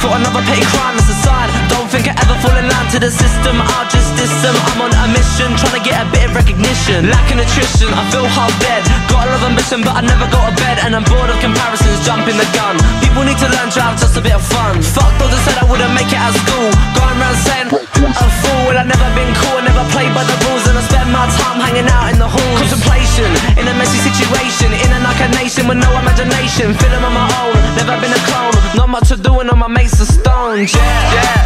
for another petty crime, that's a sign. Don't think I ever fall in line to the system, I'll just diss them. I'm on a mission, trying to get a bit of recognition. Lacking nutrition, I feel half dead. Got a lot of ambition, but I never go to bed. And I'm bored of comparisons, jumping the gun. People need to learn to have just a bit of fun. Fuck those that said I wouldn't make it at school. Going around saying, a fool. Well, I've never been cool, I never played by the rules. And I spend my time hanging out in the halls. Contemplation, in a messy situation. In a like a nation with no imagination. Feeling on my own, never been a clone. Not much to do and all my mates are stoned, yeah.